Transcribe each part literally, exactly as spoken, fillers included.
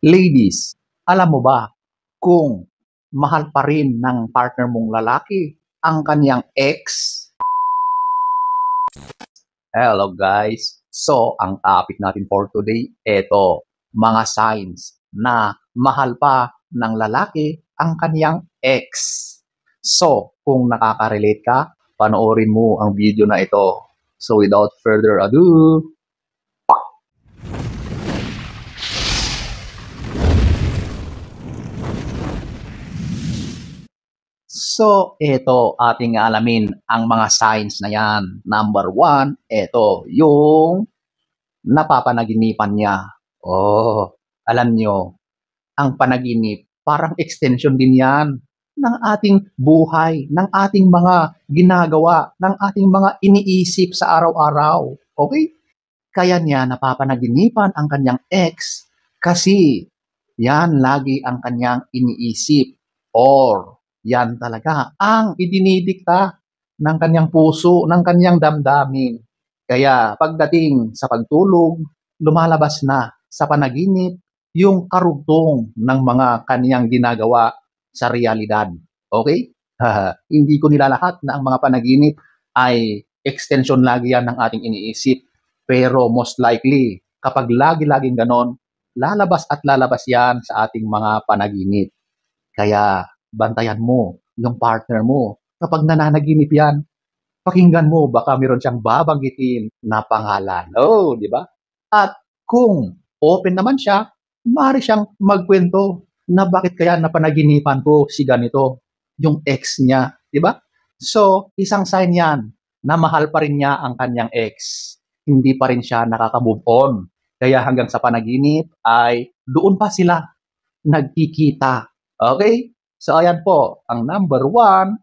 Ladies, alam mo ba kung mahal pa rin ng partner mong lalaki ang kanyang ex? Hello guys! So, ang topic natin for today, eto, mga signs na mahal pa ng lalaki ang kanyang ex. So, kung nakaka-relate ka, panoorin mo ang video na ito. So, without further ado, So, ito ating alamin ang mga signs na yan. Number one, ito, yung napapanaginipan niya. Oh, alam nyo, ang panaginip, parang extension din yan ng ating buhay, ng ating mga ginagawa, ng ating mga iniisip sa araw-araw. Okay? Kaya niya napapanaginipan ang kanyang ex kasi yan lagi ang kanyang iniisip or yan talaga ang idinidikta ng kanyang puso, ng kanyang damdamin. Kaya pagdating sa pagtulog, lumalabas na sa panaginip yung karugtong ng mga kaniyang ginagawa sa realidad. Okay? Hindi ko nilalahat na ang mga panaginip ay extension lagi yan ng ating iniisip. Pero most likely, kapag lagi-laging ganon, lalabas at lalabas yan sa ating mga panaginip. Kaya bantayan mo yung partner mo. Kapag nananaginip yan, pakinggan mo, baka meron siyang babanggitin na pangalan. Oh, di ba? At kung open naman siya, maaari siyang magkwento na bakit kaya napanaginipan ko si ganito, yung ex niya, di ba? So, isang sign yan na mahal pa rin niya ang kanyang ex. Hindi pa rin siya nakaka-move on. Kaya hanggang sa panaginip ay doon pa sila nagkikita. Okay? So, ayan po, ang number one.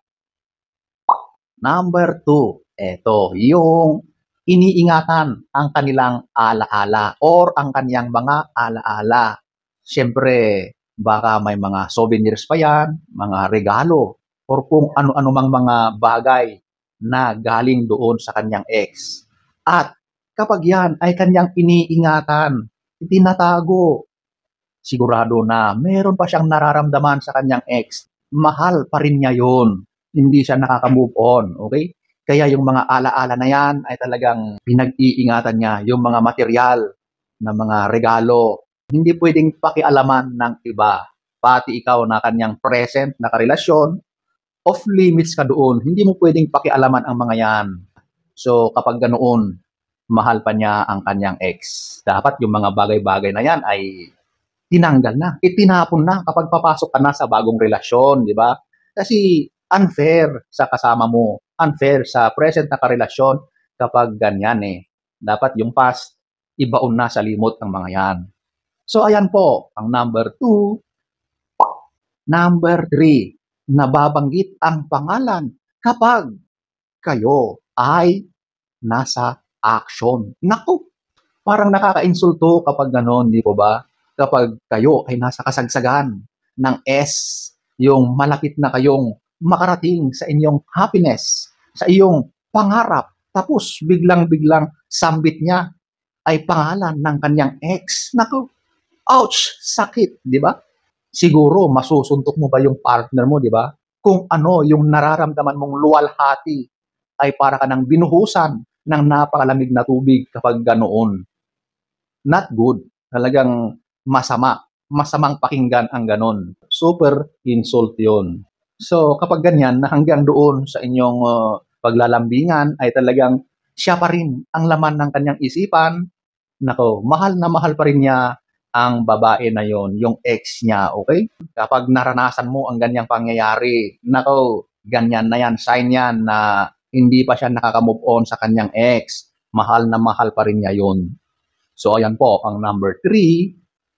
Number two, eto, yung iniingatan ang kanilang alaala or ang kanyang mga alaala. Siyempre, baka may mga souvenirs pa yan, mga regalo, or kung ano-ano mang mga bagay na galing doon sa kanyang ex. At kapag yan ay kanyang iniingatan, itinatago, sigurado na meron pa siyang nararamdaman sa kanyang ex, mahal pa rin niya yun. Hindi siya nakaka-move on, okay? Kaya yung mga alaala na yan ay talagang pinag-iingatan niya, yung mga material na mga regalo. Hindi pwedeng pakialaman ng iba. Pati ikaw na kanyang present na karelasyon, off limits ka doon. Hindi mo pwedeng pakialaman ang mga yan. So kapag ganoon, mahal pa niya ang kanyang ex. Dapat yung mga bagay-bagay na yan ay tinanggal na, itinapon na kapag papasok ka na sa bagong relasyon, di ba? Kasi unfair sa kasama mo, unfair sa present na karelasyon kapag ganyan eh. Dapat yung past, ibaon na sa limot ng mga yan. So ayan po, ang number two. Number three, nababanggit ang pangalan kapag kayo ay nasa action. Naku, parang nakaka-insulto kapag gano'n, di po ba? Kapag kayo ay nasa kasagsagan ng S, yung malapit na kayong makarating sa inyong happiness, sa iyong pangarap, tapos biglang-biglang sambit niya ay pangalan ng kanyang ex. Naku, ouch, sakit, di ba? Siguro masusuntok mo ba yung partner mo, di ba? Kung ano yung nararamdaman mong luwalhati ay para ka nang binuhusan ng napakalamig na tubig kapag ganoon. Not good. Talagang masama. Masamang pakinggan ang ganon. Super insult yun. So kapag ganyan na hanggang doon sa inyong uh, paglalambingan ay talagang siya pa rin ang laman ng kanyang isipan, nako, mahal na mahal pa rin niya ang babae na yon, yung ex niya, okay? Kapag naranasan mo ang ganyang pangyayari, nako, ganyan na yan, sign yan na hindi pa siya nakaka-move on sa kanyang ex. Mahal na mahal pa rin niya yun. So ayan po, ang number three.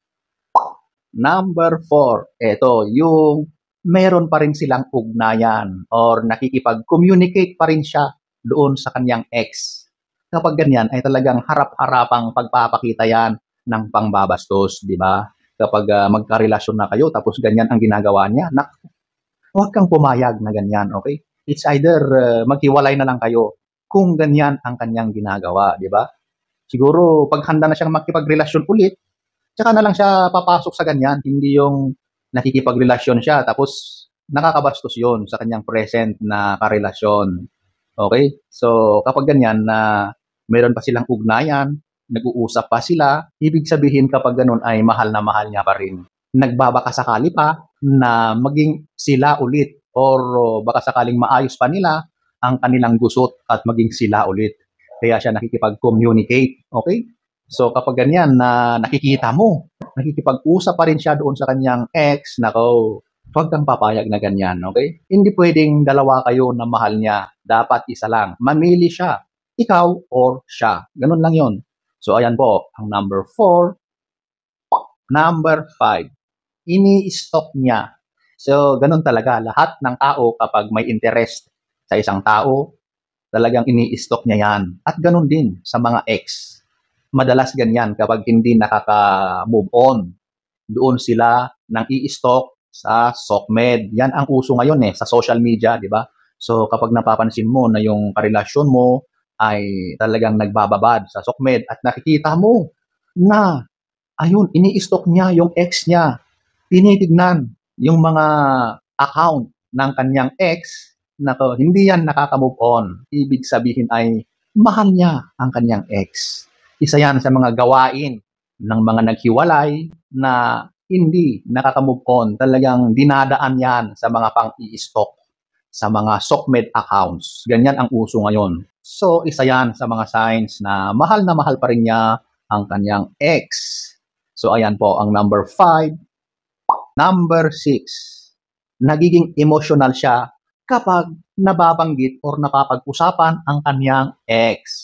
Number four, ito, yung meron pa rin silang ugnayan or nakikipag-communicate pa rin siya doon sa kanyang ex. Kapag ganyan ay talagang harap-harapang pagpapakita yan ng pangbabastos, di ba? Kapag uh, magkarelasyon na kayo tapos ganyan ang ginagawa niya, nak, huwag kang pumayag na ganyan, okay? It's either uh, maghiwalay na lang kayo kung ganyan ang kanyang ginagawa, di ba? Siguro pag handa na siyang makipagrelasyon ulit, Tsaka na lang siya papasok sa ganyan, hindi yung nakikipagrelasyon siya tapos nakakabastos yun sa kanyang present na karelasyon. Okay? So, kapag ganyan na meron pa silang ugnayan, nag-uusap pa sila, ibig sabihin kapag ganun ay mahal na mahal niya pa rin. Nagbabaka sakali pa na maging sila ulit or uh, baka sakaling maayos pa nila ang kanilang gusot at maging sila ulit. Kaya siya nakikipag-communicate. Okay? So, kapag ganyan na nakikita mo, nakikipag-usap pa rin siya doon sa kanyang ex, nako, huwag kang papayag na ganyan, okay? Hindi pwedeng dalawa kayo na mahal niya. Dapat isa lang. Mamili siya. Ikaw or siya. Ganun lang yon. So, ayan po, ang number four. Number five. Ini-stalk niya. So, ganun talaga. Lahat ng tao kapag may interest sa isang tao, talagang ini-stalk niya yan. At ganun din sa mga ex. Madalas ganyan kapag hindi nakaka-move on. Doon sila nang i-stalk sa SOCMED. Yan ang uso ngayon eh, sa social media, di ba? So kapag napapansin mo na yung karelasyon mo ay talagang nagbababad sa SOCMED at nakikita mo na, ayun, ini-stalk niya yung ex niya. Tinitignan yung mga account ng kanyang ex, nako, hindi yan nakaka-move on. Ibig sabihin ay mahal niya ang kanyang ex. Isa yan sa mga gawain ng mga naghiwalay na hindi nakaka-move on. Talagang dinadaan yan sa mga pang-i-stalk, sa mga SOCMED accounts. Ganyan ang uso ngayon. So, isa yan sa mga signs na mahal na mahal pa rin niya ang kanyang ex. So, ayan po ang number five. Number six. Nagiging emotional siya kapag nababanggit or napapag-usapan ang kanyang ex.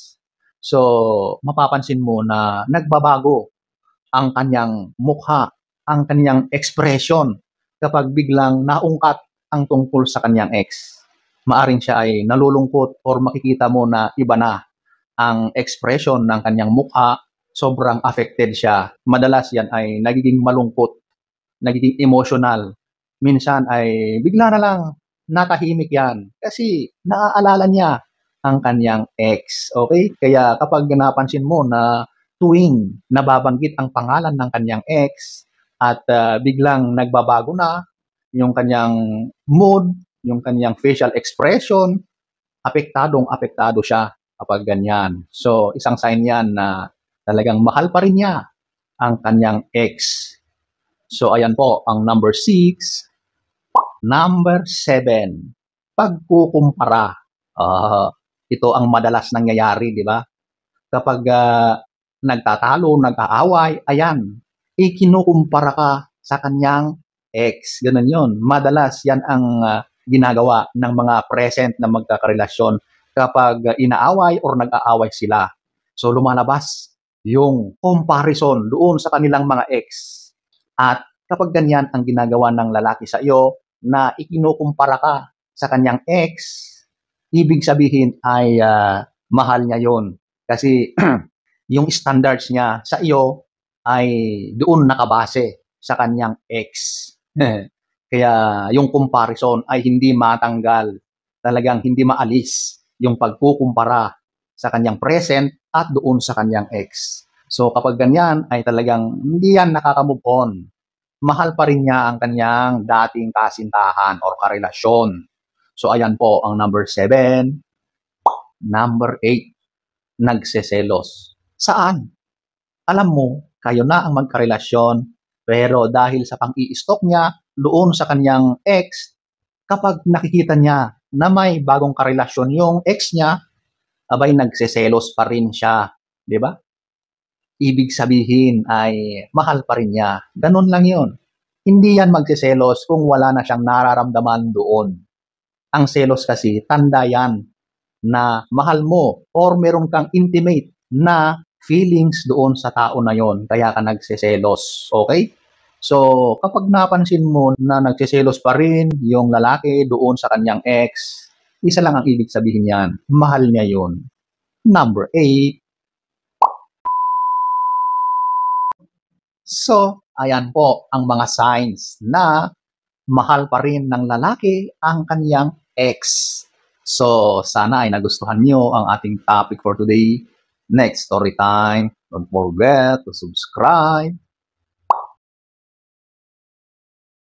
So, mapapansin mo na nagbabago ang kanyang mukha, ang kanyang expression kapag biglang naungkat ang tungkol sa kanyang ex. Maaring siya ay nalulungkot or makikita mo na iba na ang expression ng kanyang mukha, sobrang affected siya. Madalas yan ay nagiging malungkot, nagiging emotional. Minsan ay bigla na lang natahimik yan kasi naaalala niya ang kanyang ex. Okay? Kaya kapag napansin mo na tuwing nababanggit ang pangalan ng kanyang ex at uh, biglang nagbabago na yung kanyang mood, yung kanyang facial expression, apektadong apektado siya kapag ganyan. So, isang sign yan na talagang mahal pa rin niya ang kanyang ex. So, ayan po ang number six. Number seven. Pagkukumpara. Uh, ito ang madalas nangyayari, di ba? Kapag uh, nagtatalo, nag-aaway, ayan, ikinukumpara ka sa kanyang ex. Ganun yun. Madalas yan ang uh, ginagawa ng mga present na magkakarelasyon kapag uh, inaaway or nag-aaway sila. So lumalabas yung comparison doon sa kanilang mga ex. At kapag ganyan ang ginagawa ng lalaki sa iyo na ikinukumpara ka sa kanyang ex, ibig sabihin ay uh, mahal niya yon. Kasi yung standards niya sa iyo ay doon nakabase sa kanyang ex. Kaya yung comparison ay hindi matanggal. Talagang hindi maalis yung pagkukumpara sa kanyang present at doon sa kanyang ex. So kapag ganyan ay talagang hindi yan nakaka-move on. Mahal pa rin niya ang kanyang dating kasintahan or karelasyon. So ayan po ang number seven. Number eight. Nagseselos. Saan? Alam mo, kayo na ang magkarelasyon, pero dahil sa pang-i-stalk niya doon sa kanyang ex, kapag nakikita niya na may bagong karelasyon yung ex niya, abay nagseselos pa rin siya. Di ba? Ibig sabihin ay mahal pa rin niya. Ganun lang yun. Hindi yan magseselos kung wala na siyang nararamdaman doon. Ang selos kasi, tanda yan na mahal mo or meron kang intimate na feelings doon sa tao na yon, kaya ka nagseselos. Okay? So, kapag napansin mo na nagseselos pa rin yung lalaki doon sa kanyang ex, isa lang ang ibig sabihin yan, mahal niya yon. Number eight. So, ayan po ang mga signs na mahal pa rin ng lalaki ang kanyang ex. So, sana ay nagustuhan nyo ang ating topic for today. Next story time. Don't forget to subscribe,